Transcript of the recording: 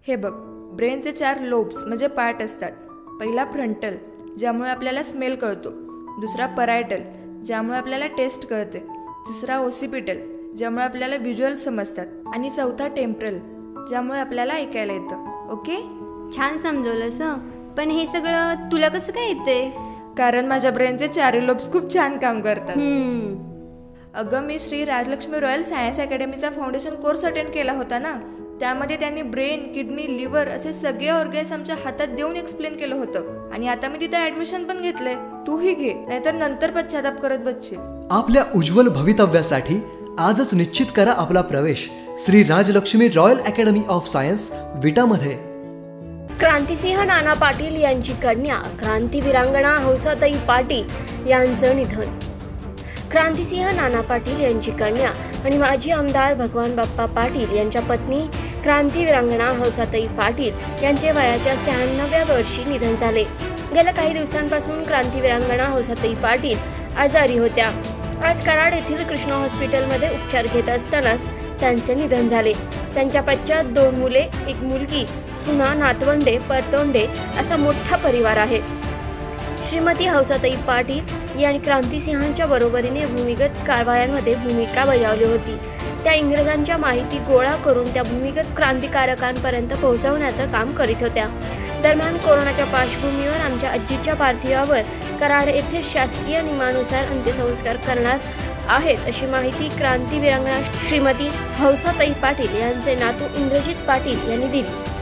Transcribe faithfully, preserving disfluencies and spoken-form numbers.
हे बघ, ब्रेनचे चार लोब्स म्हणजे पार्ट असतात. पहिला फ्रंटल, ज्यामुळे आपल्याला स्मेल कळतो. दुसरा परायटल, ज्यामुळे आपल्याला टेस्ट कळते. तिसरा ओसिपिटल, ज्यामुळे आपल्याला व्हिज्युअल समजतात. आणि चौथा टेम्परल, ज्यामुळे आपल्याला ऐकायला येतं. ओके, छान समजवलंस. पण हे सगळं तुला कसं काय येते? कारण माझ्या ब्रेनचे चारही लोब्स खूप छान काम करतात. हम्म. अगं, मी श्री राजलक्ष्मी रॉयल सायन्स अकॅडमीचा फाउंडेशन कोर्स अटेंड केला होता ना. त्यामध्ये त्यांनी ब्रेन, किडनी, लिव्हर असे सगळे ऑर्गन्स आमच्या हातात देऊन एक्सप्लेन केलं होतं. आणि आता मी तिथे ऍडमिशन पण घेतलंय. तूही घे, नाहीतर नंतर पश्चाताप करत बसशील. आपल्या उज्ज्वल भवितव्यासाठी आजच निश्चित करा आपला प्रवेश Shri Rajlakshmi royal academy of science विटामध्ये. क्रांतिसिंह नाना पाटील यांची कन्या क्रांतीवीरांगणा हौसाताई पाटील यांचं निधन. क्रांतिसिंह नाना पाटील यांची कन्या आणि माजी आमदार भगवान बाप्पा पाटील यांच्या पत्नी क्रांतीवीरांगणा हौसाताई पाटील यांचे वयाच्या शहाण्णव्या वर्षी निधन झाले. गेल्या काही दिवसांपासून क्रांतीवीरांगणा हौसाताई पाटील आजारी होत्या. आज कराड येथील कृष्णा हॉस्पिटलमध्ये उपचार घेत असतानाच त्यांचे निधन झाले. त्यांच्या पश्चात दोन मुले, एक मुलगी, सुना, नातवंडे, परतोंडे असा मोठा परिवार आहे. श्रीमती हौसाताई पाटील यांनी क्रांतिसिंहांच्या बरोबरीने भूमिगत कारवायांमध्ये भूमिका बजावली होती. त्या इंग्रजांच्या माहिती गोळा करून त्या भूमिगत क्रांतिकारकांपर्यंत पोहोचवण्याचं काम करीत होत्या. दरम्यान कोरोनाच्या पार्श्वभूमीवर आमच्या आजीच्या पार्थिवावर कराड येथे शासकीय नियमानुसार अंत्यसंस्कार करणार आहेत अशी माहिती क्रांतीवीरांगणा श्रीमती हौसाताई पाटील यांचे नातू इंद्रजित पाटील यांनी दिली.